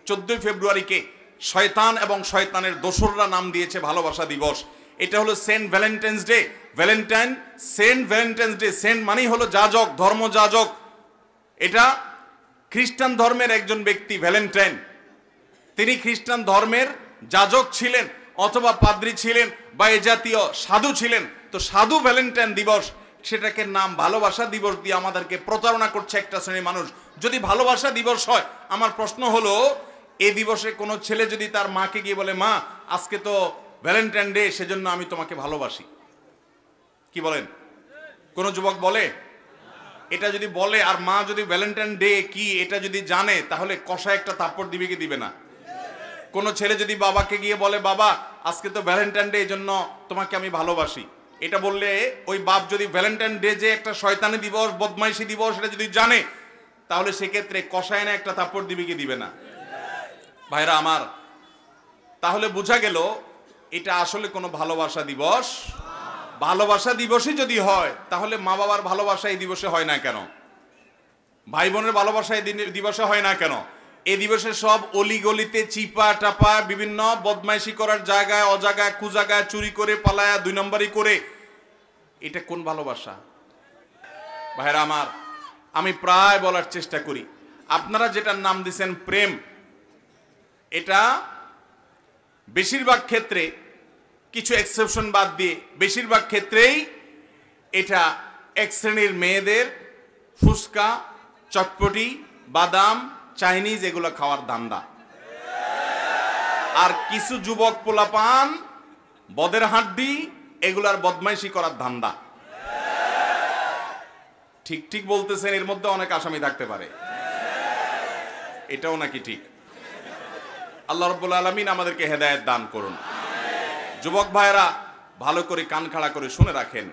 14 ফেব্রুয়ারিকে শয়তান এবং শয়তানের দোসররা নাম দিয়েছে ভালোবাসা দিবস। এটা হলো saint Valentine's day. Saint Valentine's day, saint মানেই হলো যাজক, ধর্মযাজক। এটা খ্রিস্টান ধর্মের একজন ব্যক্তি ভ্যালেন্টাইন, তিনি খ্রিস্টান ধর্মের যাজক ছিলেন অথবা পাদ্রী ছিলেন বা এ জাতীয় সাধু ছিলেন। তো সাধু ভ্যালেন্টাইন দিবস, সেটাকে নাম ভালোবাসা দিবস দিয়ে আমাদেরকে প্রতারণা করছে একটা শ্রেণীর মানুষ। যদি ভালোবাসা দিবস হয়, আমার প্রশ্ন হলো এই দিবসে কোনো ছেলে যদি তার মাকে গিয়ে বলে, মা আজকে তো ভ্যালেন্টাইন ডে, সেজন্য আমি তোমাকে ভালোবাসি, কি বলেন? কোন যুবক বলে? এটা যদি বলে আর মা যদি ভ্যালেন্টাইন ডে কি এটা যদি জানে, তাহলে কষায় একটা থাপ্পড় দিবে কি দিবে না? কোন ছেলে যদি বাবাকে গিয়ে বলে, বাবা আজকে তো ভ্যালেন্টাইন ডে, এই জন্য তোমাকে আমি ভালোবাসি, এটা বললে ওই বাপ যদি ভ্যালেন্টাইন ডে যে একটা শয়তানি দিবস, বদমাইশি দিবস, এটা যদি জানে, তাহলে সেক্ষেত্রে কষায় না একটা থাপ্পড় দিবে কি দিবে না? ভাইরা আমার, তাহলে বোঝা গেল এটা আসলে কোনো ভালোবাসা দিবস। ভালোবাসা দিবসই যদি হয়, তাহলে মা বাবার ভালোবাসা এই দিবসে হয় না কেন? ভাই বোনের ভালোবাসা এই দিবসে হয় না কেন? এই দিবসে সব অলিগলিতে চিপা টাপা বিভিন্ন বদমাইশি করার জায়গায়, অজাগায়, কুজাগায়, চুরি করে পালায়া 2 নম্বরই করে, এটা কোন ভালোবাসা? ভাইরা আমার, আমি প্রায় বলার চেষ্টা করি, আপনারা যেটার নাম দিচ্ছেন প্রেম, এটা বেশিরভাগ ক্ষেত্রে, কিছু এক্সেপশন বাদ দিয়ে বেশিরভাগ ক্ষেত্রেই এটা এক শ্রেণীর মেয়েদের ফুচকা, চটপটি, বাদাম, চাইনিজ এগুলো খাওয়ার ধান্দা। আর কিছু যুবক পোলাপান বদের হাড্ডি এগুলার বদমাইশি করার ধান্দা। ঠিক ঠিক বলতেছেন, এর মধ্যে অনেক আসামি থাকতে পারে, এটাও নাকি ঠিক? আল্লাহ রাব্বুল আলামিন আমাদেরকে হেদায়েত দান করুন। যুবক ভাইরা ভালো করে কান খাড়া করে শুনে রাখেন,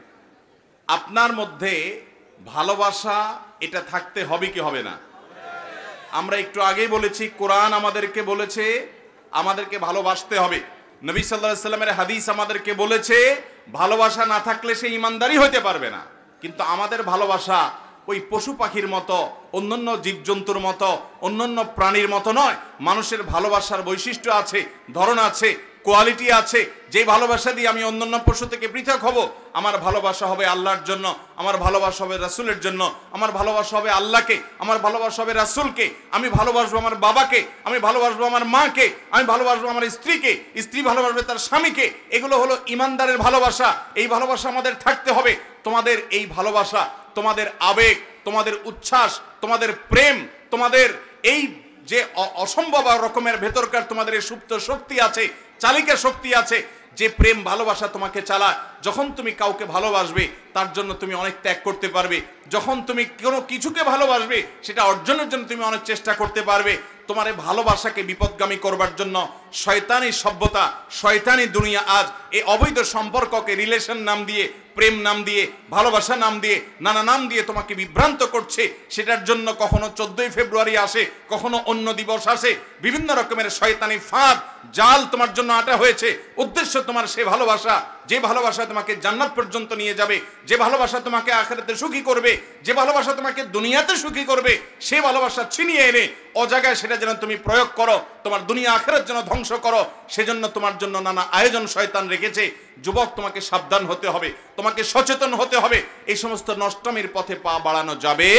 আপনার মধ্যে ভালোবাসা এটা থাকতে হবে কি হবে না? আমরা একটু আগেই বলেছি, কোরআন আমাদেরকে বলেছে আমাদেরকে ভালোবাসতে হবে। নবী সাল্লাল্লাহু আলাইহি সাল্লামের হাদিস আমাদেরকে বলেছে ভালোবাসা না থাকলে সে ঈমানদারই হতে পারবে না। কিন্তু আমাদের ভালোবাসা ওই পশু পাখির মতো, অন্যান্য জীবজন্তুর মতো, অন্যান্য প্রাণীর মতো নয়। মানুষের ভালোবাসার বৈশিষ্ট্য আছে, ধরন আছে, কোয়ালিটি আছে। যে ভালোবাসা দিয়ে আমি অন্যান্য পশু থেকে পৃথক হব, আমার ভালোবাসা হবে আল্লাহর জন্য, আমার ভালোবাসা হবে রাসূলের জন্য, আমার ভালোবাসা হবে আল্লাহকে, আমার ভালোবাসা হবে রাসূলকে, আমি ভালোবাসবো আমার বাবাকে, আমি ভালোবাসবো আমার মাকে, আমি ভালোবাসবো আমার স্ত্রীকে, স্ত্রী ভালোবাসবে তার স্বামীকে। এগুলো হলো ঈমানদারের ভালোবাসা। এই ভালোবাসা আমাদের থাকতে হবে। তোমাদের এই ভালোবাসা, তোমাদের আবেগ, তোমাদের উচ্ছ্বাস, তোমাদের প্রেম, তোমাদের এই যে অসম্ভব রকমের ভেতরকার তোমাদের এই সুপ্ত শক্তি আছে, চালিকা শক্তি আছে, যে প্রেম ভালোবাসা তোমাকে চালায়। যখন তুমি কাউকে ভালোবাসবে, তার জন্য তুমি অনেক ত্যাগ করতে পারবে। যখন তুমি কোনো কিছুকে ভালোবাসবে, সেটা অর্জনের জন্য তুমি অনেক চেষ্টা করতে পারবে। তোমার এই ভালোবাসাকে বিপদগামী করবার জন্য শয়তানি সভ্যতা, শয়তানি দুনিয়া আজ এই অবৈধ সম্পর্ককে রিলেশন নাম দিয়ে, প্রেম নাম দিয়ে, ভালোবাসা নাম দিয়ে, নানা নাম দিয়ে তোমাকে বিভ্রান্ত করছে। সেটার জন্য কখনো 14 ফেব্রুয়ারি আসে, কখনো অন্য দিবস আসে, বিভিন্ন রকমের শয়তানি ফাঁদ জাল তোমার জন্য আটা হয়েছে। উদ্দেশ্য তোমার সে ভালোবাসা, যে ভালোবাসা তোমাকে জান্নাত পর্যন্ত নিয়ে যাবে, যে ভালোবাসা তোমাকে আখিরাতে সুখী করবে, যে ভালোবাসা তোমাকে দুনিয়াতে সুখী করবে, সে ভালোবাসা ছিনিয়ে এনে অজাগায় সেটা যেন তুমি প্রয়োগ করো, তোমার দুনিয়া আখিরাত যেন ধ্বংস করো, সেজন্য তোমার জন্য নানা আয়োজন শয়তান রেখেছে। যুবক, তোমাকে সাবধান হতে হবে, তোমাকে সচেতন হতে হবে। এই সমস্ত নষ্টমীর পথে পা বাড়ানো যাবে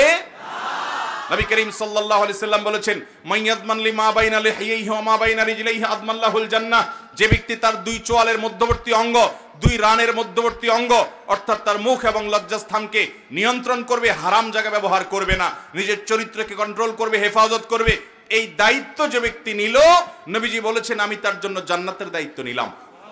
না। নবী করিম সাল্লাল্লাহু আলাইহি সাল্লাম বলেছেন, মাইয়াদমান লিমা বাইনা লিহিয়াইহি ওয়া মা বাইনা রিজলাইহি আদমাল্লাহুল জান্নাহ। যে ব্যক্তি তার 2 চোয়ালের মধ্যবর্তী অঙ্গ, 2 রানের মধ্যবর্তী অঙ্গ, অর্থাৎ তার মুখ এবং লজ্জাস্থানকে নিয়ন্ত্রণ করবে, হারাম জায়গা ব্যবহার করবে না, নিজের চরিত্রকে কন্ট্রোল করবে, হেফাজত করবে, এই দায়িত্ব যে ব্যক্তি নিল, নবীজি বলেছেন আমি তার জন্য জান্নাতের দায়িত্ব নিলাম।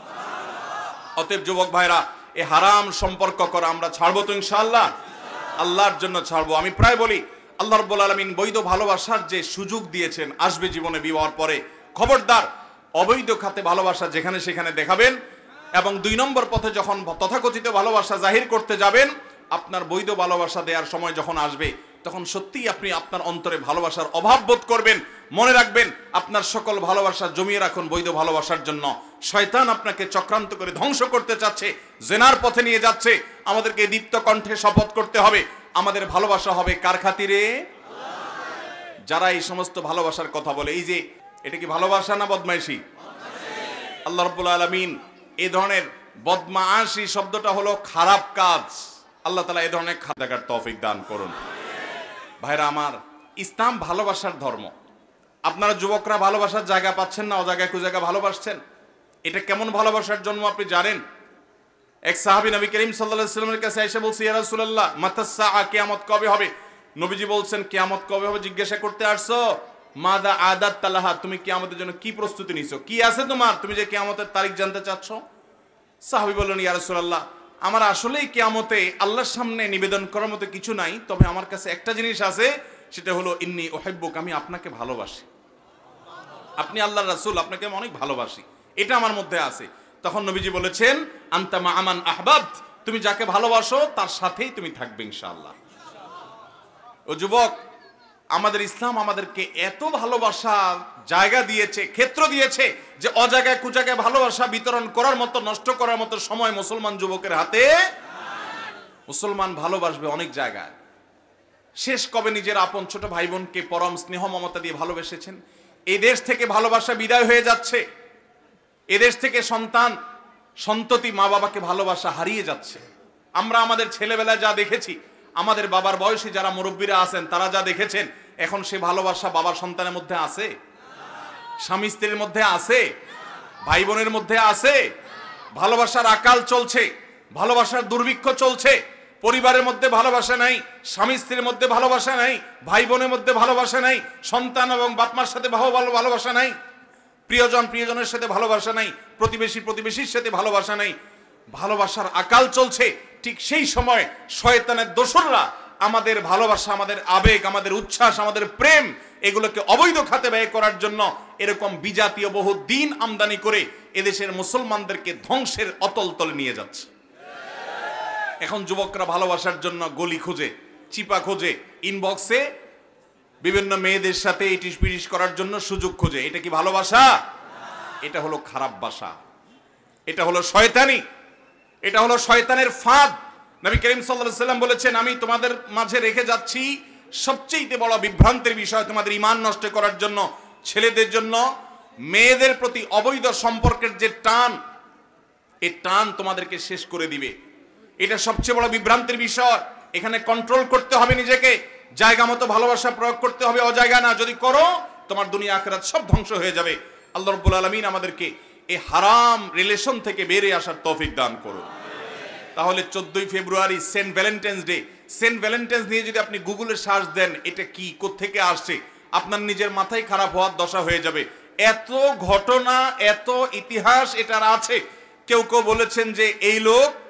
অতএব যুবক ভাইরা, এই হারাম সম্পর্ক করা আমরা ছাড়বো তো ইনশাআল্লাহ? আল্লাহর জন্য ছাড়বো। আমি প্রায় বলি, আল্লাহ রাব্বুল আলামিন বৈধ ভালোবাসার যে সুযোগ দিয়েছেন আসবে জীবনে বিবাহের পরে, খবরদার অবৈধ খাতে ভালোবাসা যেখানে সেখানে দেখাবেন। এবং 2 নম্বর পথে যখন তথাকথিত ভালোবাসা জাহির করতে যাবেন, আপনার বৈধ ভালোবাসা দেওয়ার সময় যখন আসবে, তখন সত্যিই আপনি আপনার অন্তরে ভালোবাসার অভাব বোধ করবেন। মনে রাখবেন, আপনার সকল ভালোবাসা জমিয়ে রাখুন বৈধ ভালোবাসার জন্য। শয়তান আপনাকে চক্রান্ত করে ধ্বংস করতে চাচ্ছে, জেনার পথে নিয়ে যাচ্ছে। আমাদেরকে দীপ্ত কণ্ঠে শপথ করতে হবে, আমাদের ভালোবাসা হবে কার খাতিরে? যারা এই সমস্ত ভালোবাসার কথা বলে, এই যে এটা কি ভালোবাসা না বদমাইশি? আল্লাহ রাব্বুল আলামিন এই ধরনের বদমাশি শব্দটা হলো খারাপ কাজ। আল্লাহ তাআলা এই ধরনের খারাপ দেখার তৌফিক দান করুন। ভাইরা আমার, ইসলাম ভালোবাসার ধর্ম। আপনারা যুবকরা ভালোবাসার জায়গা পাচ্ছেন না, অজায়গায় কুজায়গা ভালোবাসছেন। এটা কেমন ভালোবাসার জন্ম আপনি জানেন? এক সাহাবী নবী করিম সাল্লাল্লাহু আলাইহি ওয়াসাল্লামের কাছে এসে বলছে, ইয়া রাসূলুল্লাহ মাতাস সাআ, কিয়ামত কবে হবে? নবীজি বলছেন, কিয়ামত কবে হবে জিজ্ঞাসা করতে আসছো? মাদা আদাত তালাহা, তুমি কিয়ামতের জন্য কি প্রস্তুতি নিছো, কি আছে তোমার, তুমি যে কিয়ামতের তারিখ জানতে চাচ্ছ? সাহাবী বললেন, ইয়া রাসূলুল্লাহ আমার আসলেই কিয়ামতে আল্লাহর সামনে নিবেদন করার মতো কিছু নাই, তবে আমার কাছে একটা জিনিস আছে, সেটা হলো ইন্নী উহিব্বুক, আমি আপনাকে ভালোবাসি। আপনি আল্লাহর রাসূল, আপনাকে আমি অনেক ভালোবাসি, এটা আমার মধ্যে আছে। তখন নবীজি বলেছেন, আনতা মা আমান আহবাবত, তুমি যাকে ভালোবাসো তার সাথেই তুমি থাকবে ইনশাআল্লাহ। ও যুবক, আমাদের ইসলাম আমাদেরকে এত ভালোবাসার জায়গা দিয়েছে, ক্ষেত্র দিয়েছে, যে অজায়গায় কুজায়গায় ভালোবাসা বিতরণ করার মতো, নষ্ট করার মতো সময় মুসলমান যুবকের হাতে। মুসলমান ভালোবাসবে অনেক জায়গায়। শেষ কবে নিজের আপন ছোট ভাই বোনকে পরম স্নেহ মমতা দিয়ে ভালোবেসেছেন? এই দেশ থেকে ভালোবাসা বিদায় হয়ে যাচ্ছে। এদেশ থেকে সন্তান সন্ততি মা বাবাকে ভালোবাসা হারিয়ে যাচ্ছে। আমরা আমাদের ছেলেবেলায় যা দেখেছি, আমাদের বাবার বয়সী যারা মুরব্বীরা আছেন তারা যা দেখেছেন, এখন সে ভালোবাসা বাবার সন্তানের মধ্যে আছে? স্বামী স্ত্রীর মধ্যে আছে? ভাই বোনের মধ্যে আছে? ভালোবাসার আকাল চলছে, ভালোবাসার দুর্ভিক্ষ চলছে। পরিবারের মধ্যে ভালোবাসা নাই, স্বামী স্ত্রীর মধ্যে ভালোবাসা নাই, ভাই বোনের মধ্যে ভালোবাসা নাই, সন্তান এবং বাপমার সাথে ভালোবাসা নাই, প্রিয়জন প্রিয়জনের সাথে ভালোবাসা নাই, প্রতিবেশী প্রতিবেশীর সাথে ভালোবাসা নাই। ভালোবাসার আকাল চলছে। ঠিক সেই সময় শয়তানের দোসররা আমাদের ভালোবাসা, আমাদের আবেগ, আমাদের উচ্ছ্বাস, আমাদের প্রেম, এগুলোকে অবৈধ খাতে ব্যয় করার জন্য এরকম বিজাতীয় বহু দিন আমদানি করে এদেশের মুসলমানদেরকে ধ্বংসের অতল তলে নিয়ে যাচ্ছে। এখন যুবকরা ভালোবাসার জন্য গলি খোঁজে, চিপা খোঁজে, ইনবক্সে বিভিন্ন মেয়েদের সাথে ইটিস পিটিস করার জন্য সুযোগ খোঁজে। এটা কি ভালোবাসা? এটা হলো খারাপ বাসা, এটা হলো শয়তানি, এটা হলো শয়তানের ফাঁদ। নবী করিম সাল্লাল্লাহু আলাইহি ওয়াসাল্লাম বলেছেন, আমি তোমাদের মাঝে রেখে যাচ্ছি সবচেয়ে বড় বিভ্রান্তির বিষয়, তোমাদের ঈমান নষ্ট করার জন্য, ছেলেদের জন্য মেয়েদের প্রতি অবৈধ সম্পর্কের যে টান, এই টান তোমাদেরকে শেষ করে দিবে। এটা সবচেয়ে বড় বিভ্রান্তির বিষয়। এখানে কন্ট্রোল করতে হবে নিজেকে, জায়গা মতো ভালোবাসা প্রয়োগ করতে হবে, অজায়গা না। যদি করো তোমার দুনিয়া আখিরাত সব ধ্বংস হয়ে যাবে। আল্লাহ রাব্বুল আলামিন আমাদেরকে এই হারাম রিলেশন থেকে বেরিয়ে আসার তৌফিক দান করুন। তাহলে 14ই February saint Valentine's day, saint Valentine's নিয়ে যদি আপনি গুগলে সার্চ দেন, এটা কি, কোত্থেকে আসছে, আপনার নিজের মাথায় খারাপ হওয়ার দশা হয়ে যাবে। এত ঘটনা, এত ইতিহাস এটার আছে। কেউ কেউ বলেছেন যে এই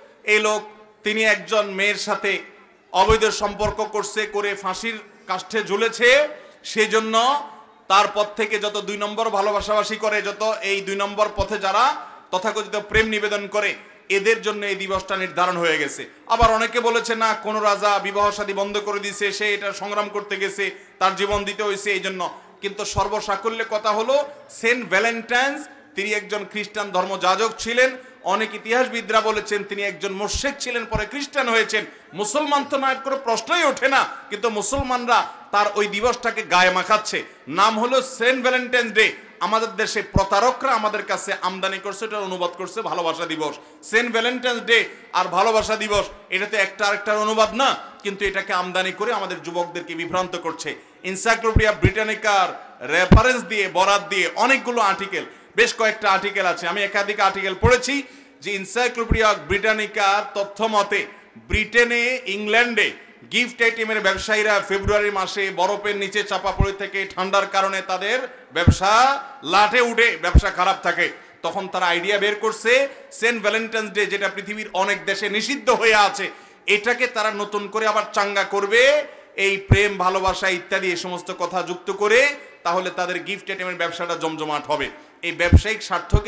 লোক তিনি একজন মেয়ের সাথে অবৈধ সম্পর্ক করছে, করে ফাঁসির কাষ্ঠে ঝুলেছে, সেই জন্য তারপর থেকে যত 2 নম্বর ভালোবাসাবাসি করে, যত এই 2 নম্বর পথে যারা তথাকথিত প্রেম নিবেদন করে, এদের জন্য এই দিবসটা নির্ধারণ হয়ে গেছে। আবার অনেকে বলেছে না, কোন রাজা বিবাহ শাদী বন্ধ করে দিয়েছে, সে এটা সংগ্রাম করতে গেছে, তার জীবন দিতে হয়েছে এই জন্য। কিন্তু সর্বসাকল্যে কথা হলো, সেন্ট ভ্যালেন্টাইন্স তিনি একজন খ্রিস্টান ধর্মযাজক ছিলেন। অনেক ইতিহাসবিদরা বলেছেন তিনি একজন মুশরিক ছিলেন, পরে খ্রিস্টান হয়েছেন। মুসলমান তো নয়, কোনো প্রশ্নই ওঠে না, কিন্তু মুসলমানরা তার ওই দিবসটাকে গায়ে মাখাচ্ছে। নাম হলো সেন্ট ভ্যালেন্টাইন্স ডে। আমাদের দেশে প্রতারকরা আমাদের কাছে আমদানি করছে, এটার অনুবাদ করছে ভালোবাসা দিবস। সেন্ট ভ্যালেন্টাইন্স ডে আর ভালোবাসা দিবস, এটাতে একটা আরেকটার অনুবাদ না, কিন্তু এটাকে আমদানি করে আমাদের যুবকদেরকে বিভ্রান্ত করছে। এনসাইক্লোপিডিয়া ব্রিটানিকার রেফারেন্স দিয়ে, বরাত দিয়ে অনেকগুলো আর্টিকেল, বেশ কয়েকটা আর্টিকেল আছে, আমি একাধিক আর্টিকেল পড়েছি, যে এনসাইক্লোপিডিয়া ব্রিটানিকার তথ্য মতে ব্রিটেনে, ইংল্যান্ডে গিফট আইটেমের ব্যবসায়ীরা ফেব্রুয়ারি মাসে বরফের নিচে চাপা পড়ে থেকে ঠান্ডার কারণে তাদের ব্যবসা লাটে উঠে, ব্যবসা খারাপ থাকে। তখন তারা আইডিয়া বের করছে সেন্ট ভ্যালেন্টাইন্স ডে, যেটা পৃথিবীর অনেক দেশে নিষিদ্ধ হয়ে আছে, এটাকে তারা নতুন করে আবার চাঙ্গা করবে, এই প্রেম ভালোবাসা ইত্যাদি এই সমস্ত কথা যুক্ত করে, তাহলে তাদের গিফট আইটেমের ব্যবসাটা জমজমাট হবে। এই ব্যবসায়িক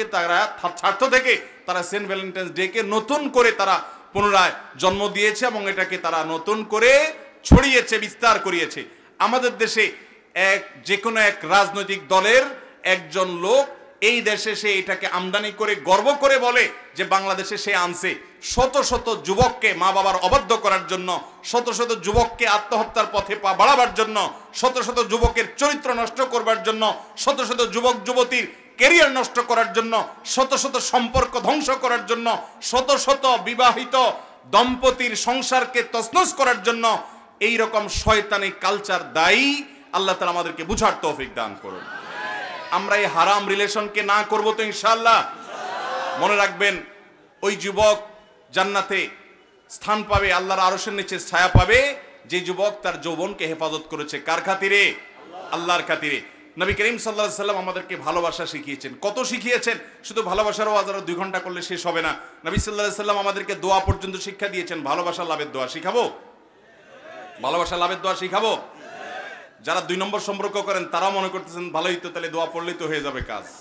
স্বার্থ থেকে তারা সেন্ট ভ্যালেন্টাইন্স ডে কে নতুন করে তারা পুনরায় জন্ম দিয়েছে এবং এটাকে তারা নতুন করে ছড়িয়েছে, বিস্তার করিয়েছে। আমাদের দেশে যে কোনো এক রাজনৈতিক দলের একজন লোক এই দেশে সে এটাকে আমদানি করে গর্ব করে বলে যে বাংলাদেশে সে আনছে। শত শত যুবককে মা বাবার অবাধ্য করার জন্য, শত শত যুবককে আত্মহত্যার পথে পা বাড়াবার জন্য, শত শত যুবকের চরিত্র নষ্ট করবার জন্য, শত শত যুবক যুবতীর ক্যারিয়ার নষ্ট করার জন্য, শত শত সম্পর্ক ধ্বংস করার জন্য, শত শত বিবাহিত দম্পতির সংসারকে তছনছ করার জন্য এই রকম শয়তানি কালচার দায়ী। আল্লাহ তাআলা আমাদেরকে বুঝার তৌফিক দান করুন। আমরা এই হারাম রিলেশনকে না করব তো ইনশাআল্লাহ। মনে রাখবেন, ওই যুবক জান্নাতে স্থান পাবে, আল্লাহর আরশের নিচে ছায়া পাবে, যে যুবক তার যৌবনকে হেফাজত করেছে। কার খাতিরে? আল্লাহর খাতিরে। নবী করিম সাল্লাল্লাহু আলাইহি ওয়াসাল্লাম আমাদেরকে ভালোবাসা শিখিয়েছেন। কত শিখিয়েছেন! শুধু ভালোবাসার ওয়াজ আরো 2 ঘন্টা করলে শেষ হবে না। নবী সাল্লাল্লাহু আলাইহি ওয়াসাল্লাম আমাদেরকে দোয়া পর্যন্ত শিক্ষা দিয়েছেন। ভালোবাসা লাভের দোয়া শিখাবো? ভালোবাসা লাভের দোয়া শিখাবো? যারা 2 নম্বর সম্পর্ক করেন তারা মনে করতেছেন ভালোই তো, তাহলে দোয়া পড়লেই তো হয়ে যাবে কাজ।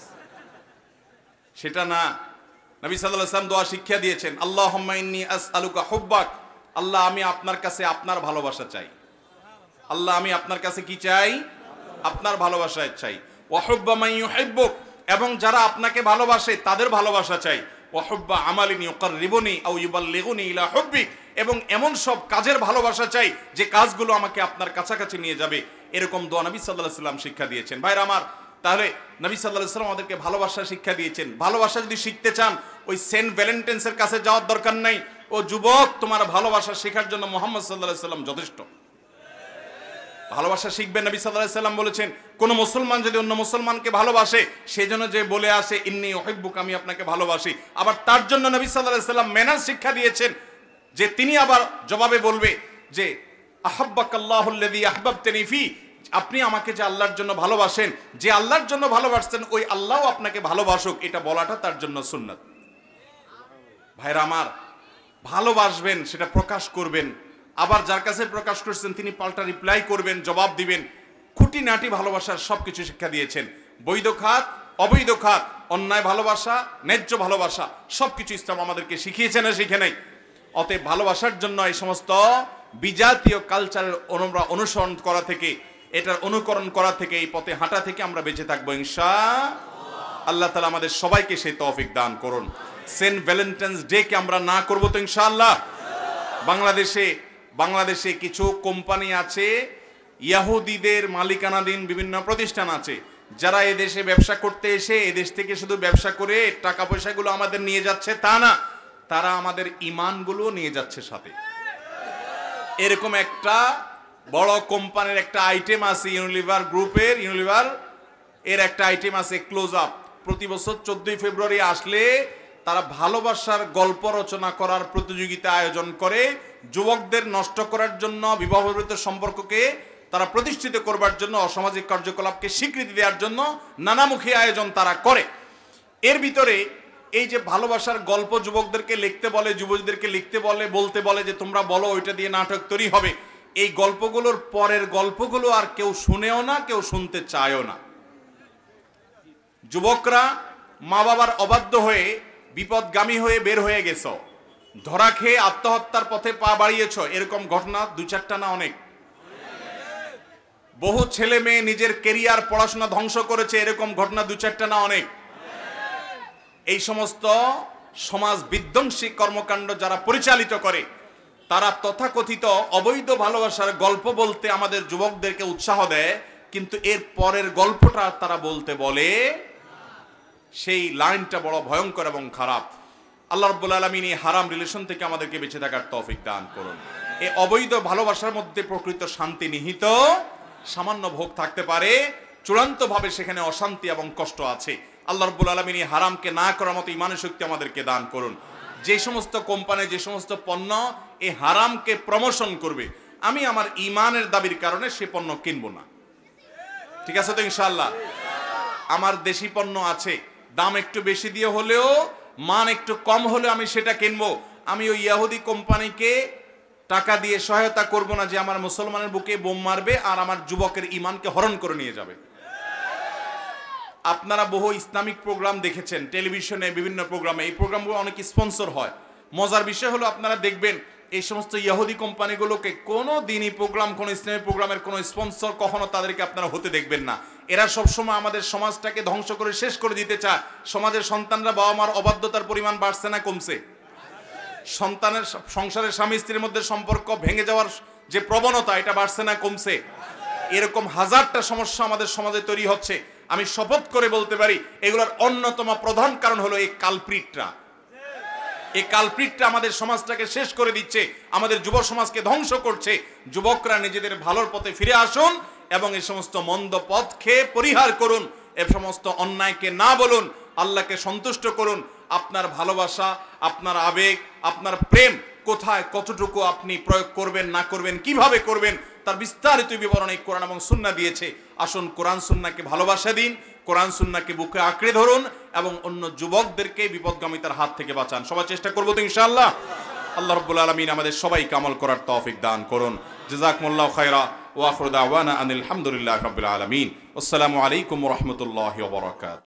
সেটা না। নবী সাল্লাল্লাহু আলাইহি ওয়াসাল্লাম দোয়া শিক্ষা দিয়েছেন, আল্লাহুম্মা ইন্নী আসআলুকা হুব্বাক। আল্লাহ, আমি আপনার কাছে আপনার ভালোবাসা চাই। আল্লাহ, আমি আপনার কাছে কি চাই? আপনার ভালোবাসা চাই। ওয়া হুব্বা মান ইউহিব্বুক, এবং যারা আপনাকে ভালোবাসে তাদের ভালোবাসা চাই। ওয়া হুব্বা আমালিন ইউকাররিবুনি আও ইউবাল্লিগুনি ইলা হুব্বিক, এবং এমন সব কাজের ভালোবাসা চাই যে কাজগুলো আমাকে আপনার কাছাকাছি নিয়ে যাবে। এরকম দোয়া নবী সাল্লাল্লাহু আলাইহি ওয়াসাল্লাম শিক্ষা দিয়েছেন। ভাইরা আমার, তাহলে নবী সাল্লাল্লাহু আলাইহি ওয়াসাল্লাম আমাদেরকে ভালোবাসা শিক্ষা দিয়েছেন। ভালোবাসা যদি শিখতে চান, ওই সেন্ট ভ্যালেন্টাইন্সের কাছে যাওয়ার দরকার নাই। ও যুবক, তোমার ভালোবাসা শেখার জন্য মুহাম্মদ সাল্লাল্লাহু আলাইহি ওয়াসাল্লাম যথেষ্ট। ভালোবাসা শিখবেন। নবী সাল্লাল্লাহু আলাইহি ওয়াসাল্লাম বলেছেন, কোন মুসলমান যদি অন্য মুসলমানকে ভালোবাসে, সেজন্য যে বলে আসে ইন্নী উহিব্বুক, আমি আপনাকে ভালোবাসি, আবার তার জন্য নবী সাল্লাল্লাহু আলাইহি ওয়াসাল্লাম ম্যানার্স শিক্ষা দিয়েছেন, যে তিনি আবার জবাবে বলবে যে আহাব্বাকাল্লাহুল্লাযী আহবাবতানি ফি, আপনি আমাকে যে আল্লাহর জন্য ভালোবাসেন, যে আল্লাহর জন্য ভালোবাসতেন ওই আল্লাহও আপনাকে ভালোবাসুক, এটা বলাটা তার জন্য সুন্নাত। ভাইরা আমার, ভালোবাসবেন, সেটা প্রকাশ করবেন। আবার যার কাছে প্রকাশ করছেন তিনি পাল্টা রিপ্লাই করবেন, জবাব দিবেন। খুঁটিনাটি ভালোবাসার সবকিছু শিক্ষা দিয়েছেন। বৈধ খাত, অবৈধ খাত, অন্যায় ভালোবাসা, ন্যায্য ভালোবাসা, সবকিছু ইসলাম আমাদেরকে শিখিয়েছে না শিখে নাই? অতএব ভালোবাসার জন্য এই সমস্ত বিজাতীয় কালচারের অনুসরণ করা থেকে, এটার অনুকরণ করা থেকে, এই পথে হাঁটা থেকে আমরা বেঁচে থাকবো ইনশাআল্লাহ। আল্লাহ তাআলা আমাদের সবাইকে সেই তৌফিক দান করুন। সেন্ট ভ্যালেন্টাইন্স ডে কে আমরা না করব তো ইনশাআল্লাহ। বাংলাদেশে কিছু কোম্পানি আছে, ইহুদিদের মালিকানাধীন বিভিন্ন প্রতিষ্ঠান আছে, যারা এদেশে ব্যবসা করতে এসে এদেশ থেকে শুধু ব্যবসা করে টাকা পয়সাগুলো আমাদের নিয়ে যাচ্ছে তা না, তারা আমাদের ঈমানগুলো নিয়ে যাচ্ছে সাথে। এরকম একটা বড় কোম্পানির একটা আইটেম আছে, ইউনিলিভার গ্রুপের, ইউনিলিভার এর একটা আইটেম আছে ক্লোজ আপ। প্রতি বছর 14 ফেব্রুয়ারি আসলে তারা ভালোবাসার গল্প রচনা করার প্রতিযোগিতা আয়োজন করে, যুবকদের নষ্ট করার জন্য, বিবাহিত সম্পর্ককে তারা প্রতিষ্ঠিত করবার জন্য, অসামাজিক কার্যকলাপকে স্বীকৃতি দেওয়ার জন্য নানামুখী আয়োজন তারা করে। এর ভিতরে এই যে ভালোবাসার গল্প যুবকদেরকে লিখতে বলে, যুবকদেরকে লিখতে বলে, বলতে বলে যে তোমরা বলো, ওইটা দিয়ে নাটক তৈরি হবে। এই গল্পগুলোর পরের গল্পগুলো আর কেউ শুনেও না, কেউ শুনতে চায়ও না। যুবকরা মা বাবার অবাধ্য হয়ে, বিপদগামী হয়ে বের হয়ে গেছ, ধরা খেয়ে আত্মহত্যার পথে পা বাড়িয়েছ, এরকম ঘটনা 2-4টা না অনেক। বহু ছেলে মেয়ে নিজের কেরিয়ার, পড়াশোনা ধ্বংস করেছে, এরকম ঘটনা 2-4টা না অনেক। এই সমস্ত সমাজ বিধ্বংসী কর্মকাণ্ড যারা পরিচালিত করে, তারা তথাকথিত অবৈধ ভালোবাসার গল্প বলতে আমাদের যুবকদেরকে উৎসাহ দেয়, কিন্তু এর পরের গল্পটা তারা বলতে বলে, সেই লাইনটা বড় ভয়ঙ্কর এবং খারাপ। আল্লাহ রাব্বুল আলামিন এই হারাম রিলেশন থেকে আমাদেরকে বেঁচে থাকার তৌফিক দান করুন। এই অবৈধ ভালোবাসার মধ্যে প্রকৃত শান্তি নিহিত, সামান্য ভোগ থাকতে পারে, চূড়ান্তভাবে সেখানে অশান্তি এবং কষ্ট আছে। আল্লাহ রাব্বুল আলামিন এই হারামকে না করার মতো ঈমানের শক্তি আমাদেরকে দান করুন। যে সমস্ত কোম্পানি, যে সমস্ত পণ্য এই হারামকে প্রমোশন করবে, আমি আমার ঈমানের দাবির কারণে সে পণ্য কিনবো না। ঠিক আছে তো ইনশাআল্লাহ? আমার দেশি পণ্য আছে, দাম একটু বেশি দিয়ে হলেও, মান একটু কম হলেও আমি সেটা কিনবো। আমি ওই ইহুদি কোম্পানিকে টাকা দিয়ে সহায়তা করব না যে আমার মুসলমানের বুকে বোম মারবে আর আমার যুবকের ঈমানকে হরণ করে নিয়ে যাবে। আপনারা বহু ইসলামিক প্রোগ্রাম দেখেছেন টেলিভিশনে, বিভিন্ন প্রোগ্রামে। এই প্রোগ্রামগুলো অনেক স্পন্সর হয়। মজার বিষয় হলো, আপনারা দেখবেন এই সমস্ত ইহুদি কোম্পানিগুলোকে কোনো দিনই প্রোগ্রাম, কোনো ইসলামিক প্রোগ্রামের কোনো স্পন্সর কখনো তাদেরকে আপনারা হতে দেখবেন না। এরা সবসময় আমাদের সমাজটাকে ধ্বংস করে শেষ করে দিতে চায়। সমাজের সন্তানরা বাবা মার অবাধ্যতার পরিমাণ বাড়ছে না কমছে? সন্তানের সংসারের স্বামী স্ত্রীর মধ্যে সম্পর্ক ভেঙে যাওয়ার যে প্রবণতা, এটা বাড়ছে না কমছে? এরকম হাজারটা সমস্যা আমাদের সমাজে তৈরি হচ্ছে। আমি শপথ করে বলতে পারি এগুলোর অন্যতম প্রধান কারণ হলো এই কালপ্রিটরা। এই কালপ্রিটরা আমাদের সমাজটাকে শেষ করে দিচ্ছে, আমাদের যুব সমাজকে ধ্বংস করছে। যুবকরা নিজেদের ভালোর পথে ফিরে আসুন এবং এই সমস্ত মন্দ পথকে পরিহার করুন, এ সমস্ত অন্যায়কে না বলুন, আল্লাহকে সন্তুষ্ট করুন। আপনার ভালোবাসা, আপনার আবেগ, আপনার প্রেম কোথায় কতটুকু আপনি প্রয়োগ করবেন না করবেন, কিভাবে করবেন, তার বিস্তারিত বিবরণ এই কোরআন এবং সুন্নাহ দিয়েছে। আসুন কোরআন সুন্নাহকে ভালোবাসা দিন, কোরআন সুন্নাহকে বুকে আঁকড়ে ধরুন এবং অন্য যুবকদেরকে বিপদগামিতার হাত থেকে বাঁচান। সবাই চেষ্টা করবো তো ইনশাআল্লাহ। আল্লাহ রাব্বুল আলামিন আমাদের সবাইকে আমল করার তৌফিক দান করুন। জাযাকুমুল্লাহু খায়রা ওয়া আখিরু দাওয়ানা আনিল হামদুলিল্লাহি রাব্বিল আলামিন। আসসালামু আলাইকুম ওয়া রাহমাতুল্লাহি ওয়া বারাকাতুহু।